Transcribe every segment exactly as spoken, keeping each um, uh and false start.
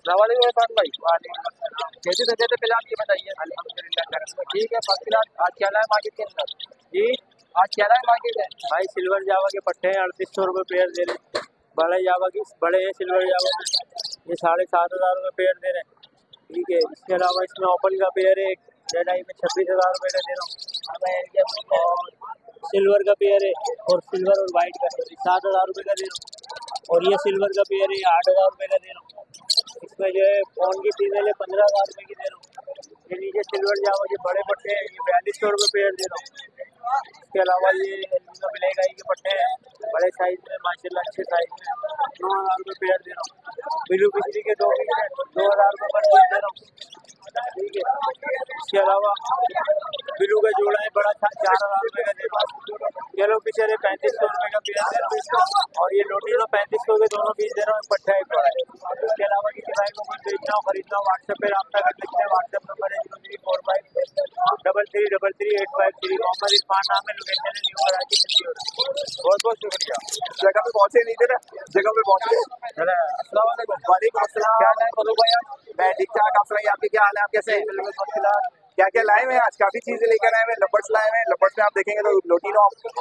सलामुअलैकुम इरफान भाई। कैसी तबीयत है फिलहाल ये बताइए। अल्हम्दुलिल्लाह ठीक है। First class. आज क्या लाए मार्केट के अंदर जी? आज क्या लाए मार्केट है भाई? सिल्वर जावा के पट्टे हैं, अड़तीस सौ रुपये पेयर दे रहे हैं। बड़े जावा की बड़े हैं सिल्वर जावा में, ये साढ़े सात हज़ार रुपये पेयर दे रहे हैं। ठीक है, इसके अलावा इसमें ओपल का पेयर है रेड आई में छब्बीस हज़ार रुपये का दे रहा हूँ। और सिल्वर का पेयर है और सिल्वर और वाइट का सात हज़ार रुपये का दे रहा हूँ। और ये सिल्वर का पेयर है आठ हज़ार रुपये का दे रहा हूँ। इसमें जो है फोन की फीमेल है पंद्रह हज़ार रुपये की दे रहा हूँ। ये नीचे सिल्वर जावा के बड़े पट्टे हैं, ये बयालीस सौ रुपये पेयर दे रहा हूँ। इसके अलावा ये ब्लैक आई के पट्टे हैं बड़े साइज में, माशाल्लाह अच्छे साइज में, नौ हज़ार रुपये पेयर दे रहा हूँ। ब्लू बिजली के दो पीस हैं, दो हज़ार रुपये पर पीस दे रहा हूँ। ठीक है, इसके अलावा ब्लू का जोड़ा है बड़ा चार हज़ार रुपये का दे रहा हूँ। येलो पिक्चर है पैंतीस सौ रुपये का पेयर दे रहा हूँ। और ये लोटिनो पैंतीस सौ के दोनों पीस दे रहा हूँ, पट्टा एक बड़ा है। इसके अलावा किसी भाई को कुछ बेचना हो खरीदना हो व्हाट्सएप पे रब्ता कर सकते हैं। व्हाट्सएप नंबर है zero three four five double three double three eight five three. Mohammad Irfan नाम है, लोकेशन है न्यू कराची सिटी। बहुत बहुत शुक्रिया। जगह पे पहुंचे नहीं थे ना, जगह पे पहुंचे। अस्सलाम वालेकुम। वालेकुम अस्सलाम। क्या हाल है बोलो भाई? मैं ठीक ठाक, आप सुनाइए, आपके क्या हाल है, आप कैसे हैं? क्या क्या लाए हुए हैं? आज काफी चीजें लेकर आए हैं। लबर्स लाए हुए हैं, लबर्स में आप देखेंगे तो लोटिनो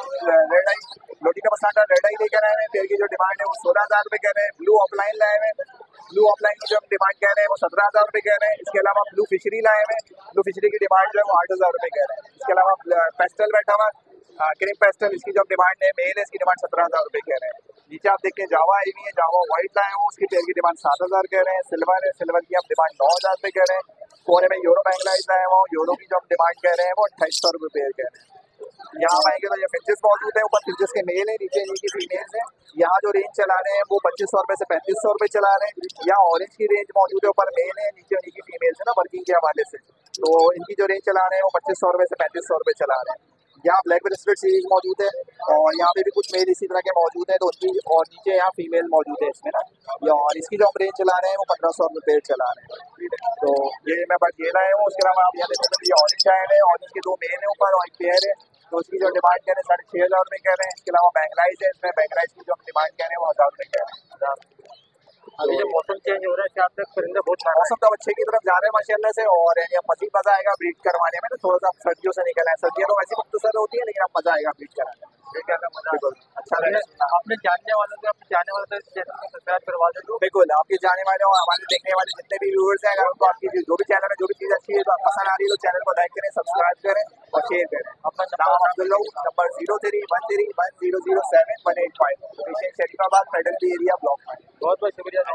रेड आई, लोटिनो पसाटा रेड आई लेकर आए हैं। पेड़ की जो डिमांड है वो सोलह हजार रुपए कह रहे हैं। ब्लू ऑफलाइन लाए हुए हैं, ब्लू ऑफलाइन की जो हम डिमांड कह रहे हैं वो सत्रह हजार रुपए कह रहे हैं। इसके अलावा ब्लू फिशरी लाए हुए हैं, ब्लू फिशरी की डिमांड जो है वो आठ हजार रुपए कह रहे हैं। इसके अलावा पेस्टल बैठा हुआ क्रीम पेस्टल, इसकी जो डिमांड है मेल है, इसकी डिमांड सत्रह हजार रुपए कह रहे हैं। नीचे आप देखते हैं जावा आई हुई है, जावा व्हाइट लाए हूँ, उसकी पेयर की डिमांड सात हजार कह रहे हैं। सिल्वर है, सिल्वर की आप डिमांड नौ हजार रुपए कह रहे हैं। कोने में यूरो बैंगलाइज लाए हुआ हूँ, यूरो की जो हम डिमांड कह रहे हैं वो अट्ठाईस सौ रुपये पेयर कह रहे हैं। यहाँ आएंगे तो ये फिंचेस मौजूद है, ऊपर फिंचेस के मेल है, नीचे इनकी फीमेल्स है। यहाँ जो रेंज चला रहे हैं वो पच्चीस सौ रुपए से पैंतीस सौ रुपए चला रहे हैं। यहाँ ऑरेंज की रेंज मौजूद है, ऊपर मेल है, नीचे उनकी फीमेल्स है ना वर्किंग के हवाले से, तो इनकी जो रेंज चला रहे हैं वो पच्चीस सौ रुपए से पैंतीस सौ रुपए चला रहे हैं। यहाँ ब्लैक ब्रेसलेट सीरीज मौजूद है और यहाँ पे भी कुछ मेल इसी तरह के मौजूद है, तो उनकी और नीचे यहाँ फीमेल मौजूद है इसमें ना। और इसकी जो हम रेंज चला रहे हैं वो पंद्रह सौ रुपये चला रहे हैं। तो ये मैं बस ये लाए हूँ। उसके अलावा आप यहाँ देखो तो ये ऑरेंज आए हैं, ऑरेंज के दो मेल है ऊपर और एक पेयर है, तो उसकी जो डिमांड कह रहे हैं साढ़े छः हज़ार रुपये कह रहे हैं। इसके अलावा बैंगलाइज है, इसमें बैंगलाइज की जो हम डिमांड कह रहे हैं वो हज़ार रुपये कह रहे हैं। अभी जो मौसम चेंज हो रहा है इससे आप तक परिंदे बहुत सारे मौसम तो अच्छे की तरफ जा रहे हैं माशाल्लाह से, और यानी अब मजीद मजा आएगा ब्रीड करवाने में। तो थोड़ा सा सर्दियों से निकला है, सर्दियाँ तो वैसे मुख्तसर होती है, लेकिन अब मजा आएगा ब्रीड कराने में। अच्छा लगेगा। आपने जानने वालों को अपने जाने वालों को चैनल को सब्सक्राइब करवा दे दो। बिल्कुल, आपके जाने वाले और हमारे देखने वाले जितने भी व्यूअर्स हैं, अगर उनको आपकी जो भी चैनल में जो भी चीज़ अच्छी है तो आप पसंद आ रही है तो चैनल को लाइक करें, सब्सक्राइब करें और शेयर करें। अपना नाम अब्दुल्ला, number zero three one three one zero zero seven one eight five, location Sharifabad federal area block में। बहुत बहुत शुक्रिया।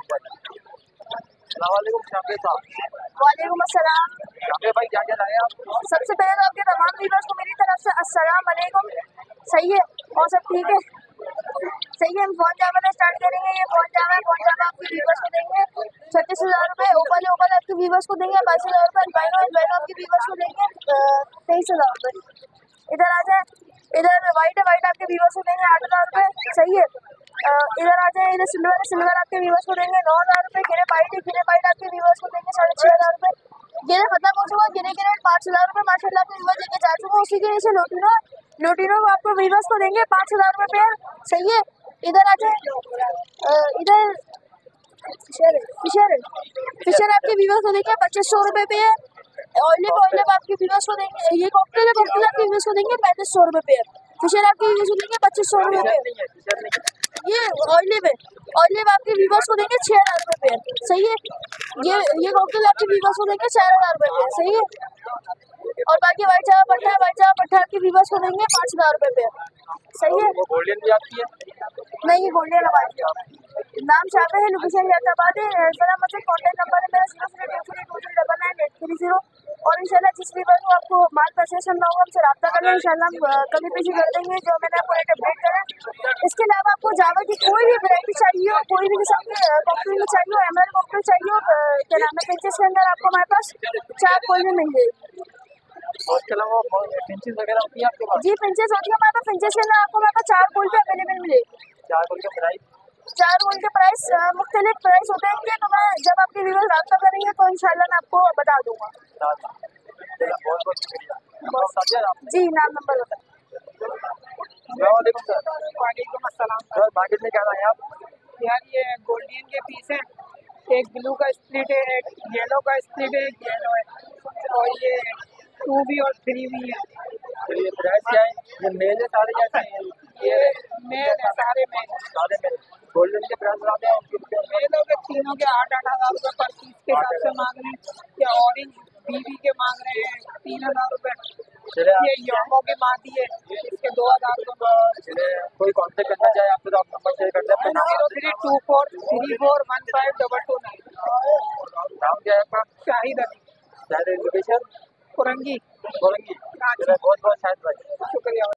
सलामुअलैकुम शाफी साहब। वालेकुम अस्सलाम। शाफी भाई क्या क्या लाए आप? सबसे पहले तो आपके तमाम व्यूअर्स को मेरी तरफ से अस्सलाम वालेकुम। सही है और सब ठीक है? सही है। हम फोन जामा से स्टार्ट करेंगे। ये फोन जामा है, फोन जामा आपके व्यूअर्स को देंगे छत्तीस हजार रुपये। ओपल ओपल आपके व्यूअर्स को देंगे बाईस हजार रुपये। अल्बाइनो अल्बाइनो आपके व्यूअर्स को देंगे तेईस हजार रुपये। इधर आ जाए, इधर वाइट है, वाइट आपके व्यूअर्स को देंगे आठ हजार रुपये। सही है। इधर आ जाए, इधर सिल्वर है, सिल्वर आपके व्यूअर्स को देंगे नौ हजार रुपये। गिरे पाइट है, गिरे पाइट आपके व्यूअर्स को देंगे साढ़े छः हजार रुपये। गिरे खत्म हो चुका, गिरे गिरे पाँच हजार रुपये माशाल्लाह आपके व्यूअर्स देके जा चुका। उसी के नीचे लोटिनो लोटिनो आपको व्यूअर्स को देंगे पाँच हजार रुपये पेयर। सही है। इधर आ जाए, इधर फिशर है, फिशर है, फिशर आपके व्यूअर्स को देंगे पच्चीस सौ रुपये पेयर। ऑलिव ऑलिव आपके व्यूअर्स को देंगे, ये कॉकटेल है, कॉकटेल आपके व्यूअर्स को देंगे पैंतीस सौ रुपये पेयर। फिशर आपके व्यूअर्स को देंगे पच्चीस सौ रुपये पेयर। ये ऑलिव है, ऑलिव आपके व्यूअर्स को देंगे छः हजार रुपये पेयर। सही है। ये ये कॉकटेल आपके व्यूअर्स को देंगे चार हजार रुपये पेयर। सही है। और बाकी वाइट चावा पट्टा वाइट चावा पट्टा आपके व्यूअर्स को देंगे पाँच हजार रुपये पेयर। सही है। गोल्डन भी आपकी है? नहीं, ये गोल्डन हमारी नाम शाफी है, लोकेशन हैदराबाद है। सलाम मतलब कॉन्टैक्ट नंबर है मेरा zero three two three two three double nine eight three zero. और इंशाल्लाह जिस भी बार को आपको माल परचेस करना होगा हमसे रब्ता करना, इंशाल्लाह हम कभी पीछे कर देंगे जो मैंने आपको रेट अपडेट करा। इसके अलावा आपको जावा की कोई भी वैरायटी चाहिए हो, कोई भी किस्म की कॉकटेल में चाहिए हो, एमरल्ड कॉकटेल चाहिए हो, क्या नाम है पिंचेस के अंदर आपको हमारे पास चार कोई भी मिल जाएगी। और इसके अलावा पिंचेस वगैरह होती है आपके पास? जी पिंचेस होती है हमारे पास। पिंचेस के अंदर आपको हमारे पास चार कोई भी अवेलेबल मिलेगी। चार कोई का प्राइस? चार रोल के प्राइस मुख्तलिफ प्राइस होते हैं, तो मैं जब आपके व्यूअर्स रब्ता करेंगे तो इंशाल्लाह मैं आपको बता दूंगा। बहुत बहुत शुक्रिया। जी नाम नंबर होता है। वालेकुम अस्सलाम सर। मार्केट में क्या लाए आप? यार ये गोल्डियन के पीस हैं, एक ब्लू का स्प्लिट है, एक येलो का स्प्लिट है, एक येलो है और ये टू भी और थ्री भी है। तो ये प्राइस क्या है? ये मेल है सारे कैसे हैं? ये मेल है, सारे मेल सारे मेल। गोल्डन के प्राइस बताते हैं मेलों के तीनों के आठ आठ हजार रुपए पर पीस के हिसाब से मांग रहे हैं। या ऑरेंज बीबी के मांग रहे हैं तीन हजार रुपए। चले ये योमो की मादी है, इसके दो हजार रुपए। चले कोई कांटेक्ट करना चाहे आपसे तो आप नंबर शेयर कर दें। Zero three two four three four one five double two nine. नाम क्या है आपका? शाहिद अली, शायद लोकेशन कुरंगी। बोलेंगी। चले बहुत बहुत शायद भाई, शुक्रिया।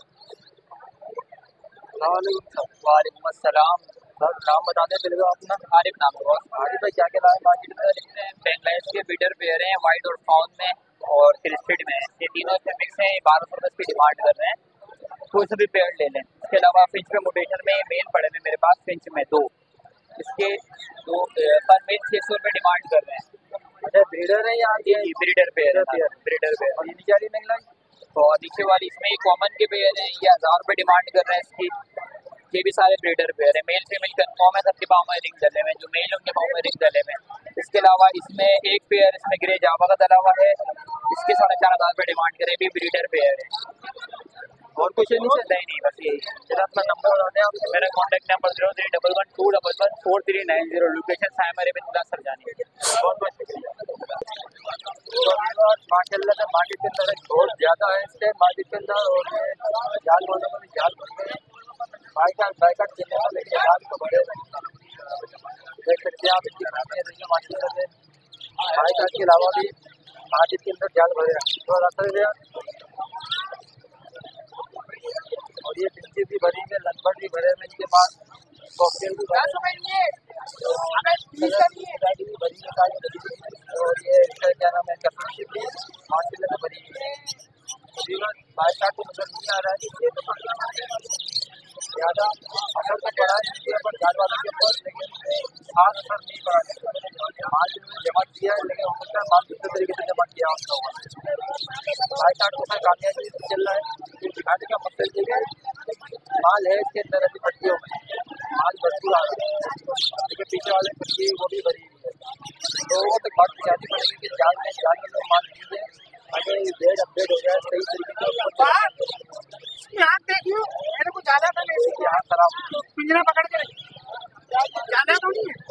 वालेकुम अस्सलाम। सर नाम बता दें पहले तो अपना। आरिफ नाम है बॉस। आरिफ भाई क्या क्या लाए मार्केट में? लिखते हैं बेंगलाइज के बीटर पेयर हैं, वाइट और फाउन में और क्रिस्टेड में। ये तीनों इसमें मिक्स हैं। बारह सौ रुपये की डिमांड कर रहे हैं, कोई से भी पेयर ले लें। इसके अलावा फिंच में मोटेशन में मेल पड़े हैं मेरे पास, फिंच में दो, इसके दो पर मेल छः सौ रुपये डिमांड कर रहे हैं। अच्छा ब्रीडर है या ये ब्रीडर पेयर है? Breeder pair. और ये नीचे वाली बेंगलाइज और नीचे वाली इसमें कॉमन के पेयर हैं, ये हज़ार रुपये डिमांड कर रहे हैं इसकी। ये भी सारे ब्रीडर पेयर है, मेल फीमेल कन्फर्म है, सबके पाँव में रिंग डले हुए हैं, जो मेल उनके पाँव में रिंग डले हुए हैं। इसके अलावा इसमें एक पेयर इसमें ग्रे जावा का डला हुआ है, इसके साढ़े चार हज़ार रुपये डिमांड करें, भी ब्रीडर पेयर है। और कुछ नहीं चलता ही नहीं, बस यही। जरा अपना नंबर बता दें आप। मेरा contact number zero three double one two double one four three nine zero. Location साइमर बिन सरजानी। बहुत बहुत शुक्रिया। माशाल्लाह से मार्केट के अंदर बहुत ज़्यादा है, इससे मार्केट के अंदर और जाल वालों में भी जाल भरते हैं। बाइकाट बाइकाट चलने वाले लेकिन जाल तो भरे देख सकते हैं आप। इसकी खाने देखिए माशाल्लाह से बाइकाट के अलावा भी मार्केट के अंदर जाल भरे हैं। थोड़ा रास्ता दे और ये पिंचे भी भरी हुई है, लगभग भी भरे हुए इनके पास, कॉकटेल भी भरे हुए हैं और ये इसका क्या नाम है कस्टमरशिप भी मार्केट में भरी हुई है। तकरीबन बाईस साल को नजर नहीं आ रहा है ये तो ज़्यादा असर तो पड़ा है इनके ऊपर जाल वालों के ऊपर, लेकिन खास असर नहीं पड़ा है। माल जिन्होंने जमा किया है लेकिन उनका माल दूसरे तरीके से जमा किया हम लोगों ने। बाईस साल को मैं कामयाबी चल रहा है। दिखाने का मतलब ये है माल है इसके अंदर अभी पट्टियों में माल भरपूर आ रहा है, लेकिन पीछे वाले पट्टी वो भी भरी हुई है। तो वो तो बात जानी पड़ेगी कि जाल में जाल में लोग माल लीजिए, अगर ये डेट अपडेट हो जाए सही तरीके से। यहाँ देखिए मेरे को ज्यादा था यहाँ खराब पिंजरा पकड़ के ज्यादा तो नहीं है।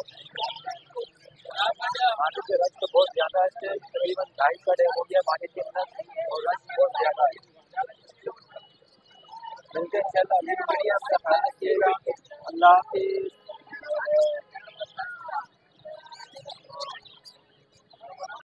मार्केट के रश तो बहुत ज़्यादा है, इससे तकरीबन ढाई का डे हो गया मार्केट के अंदर और रश बहुत ज़्यादा है। मिलते हैं इंशाल्लाह अगली वीडियो में, अपना ख्याल रखिएगा। अल्लाह हाफिज़।